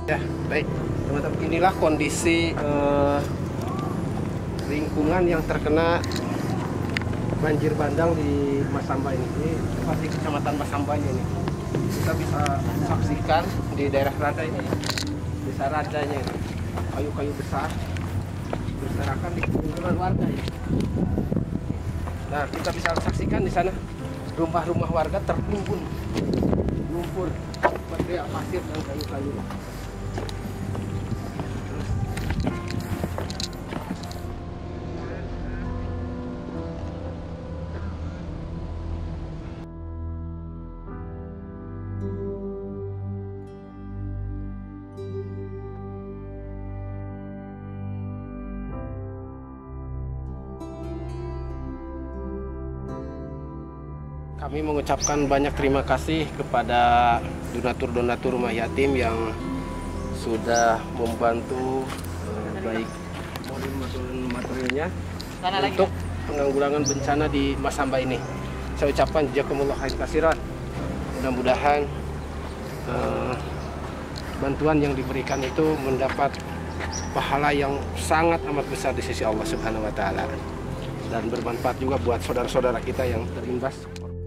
Ya, baik teman-teman, inilah kondisi lingkungan yang terkena banjir bandang di Masamba ini. Ini tepat di kecamatan Masambanya ini. Kita bisa saksikan di daerah Rada ini, desa Radanya ini, kayu-kayu besar berserakan di lingkungan warga ini. Nah, kita bisa saksikan di sana rumah-rumah warga tertimbun lumpur, material pasir dan kayu-kayu. Kami mengucapkan banyak terima kasih kepada donatur-donatur rumah yatim yang sudah membantu baik modul maupun materialnya untuk penanggulangan bencana di Masamba ini. Saya ucapkan jazakumullah khairan katsiran. Mudah-mudahan bantuan yang diberikan itu mendapat pahala yang sangat amat besar di sisi Allah Subhanahu wa taala dan bermanfaat juga buat saudara-saudara kita yang terimbas.